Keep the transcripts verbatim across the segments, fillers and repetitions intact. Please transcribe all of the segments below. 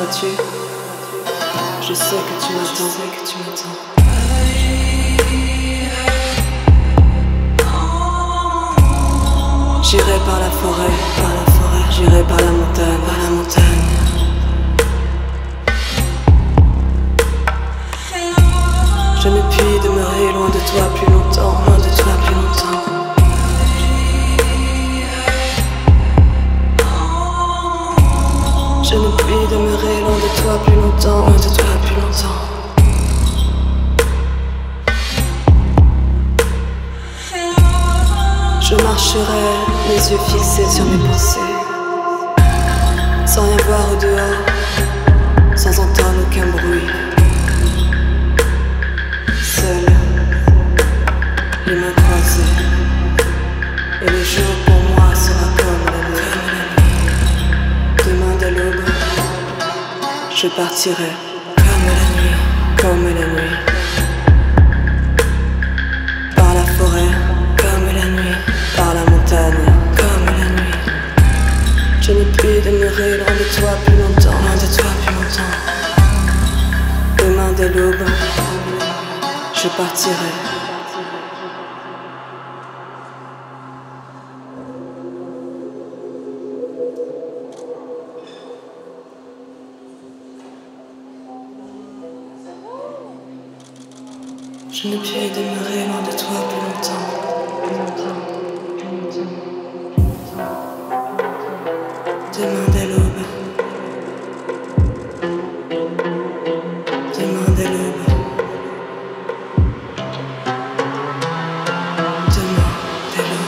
Vois-tu, je sais que tu m'attends, sais que tu m'attends. J'irai par la forêt, par la forêt, j'irai par la montagne, par la montagne. Je ne puis demeurer loin de toi plus longtemps, loin de toi plus longtemps. Je ne puis demeurer loin de toi plus longtemps, loin de toi plus longtemps. Je marcherai, les yeux fixés sur mes pensées, sans rien voir au dehors, sans entendre aucun bruit. Seul, les mains croisées, et le jour pour moi sera comme la nuit. Demain dès l'aube, je partirai comme la nuit, comme la nuit. Par la forêt, comme la nuit. Par la montagne, comme la nuit. Je ne puis demeurer loin de toi plus longtemps, loin de toi plus longtemps. Demain dès l'aube, je partirai. Je ne puis demeurer loin de toi plus longtemps, plus longtemps. Demain dès l'aube, demain dès l'aube, demain dès l'aube.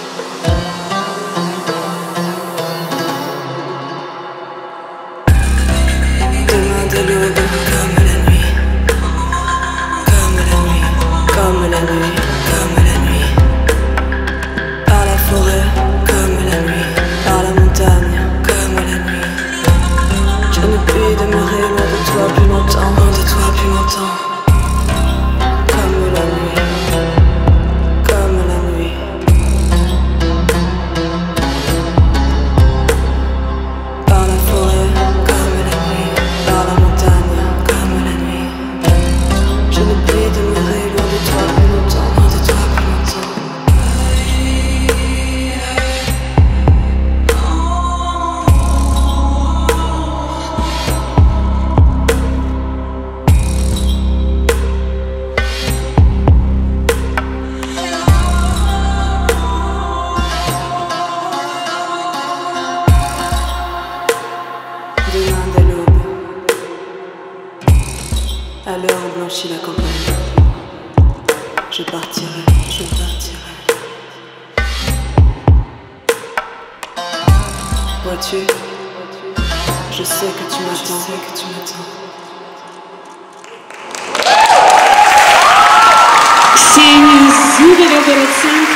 Demain dès l'aube, comme la nuit, comme la nuit, comme la nuit, comme la nuit. Par la forêt, comme la nuit, par la montagne. Je ne puis demeurer loin de toi plus longtemps, loin de toi plus longtemps. Comme la nuit, comme la nuit. Par la forêt, comme la nuit. Par la montagne, comme la nuit. Je ne puis demeurer loin de toi plus longtemps, loin de toi plus longtemps. Demain dès l'aube, à l'heure où blanchit la campagne, je partirai, je partirai. Vois-tu, je sais que tu m'attends, je sais que tu m'attends. Ксения Зубарева,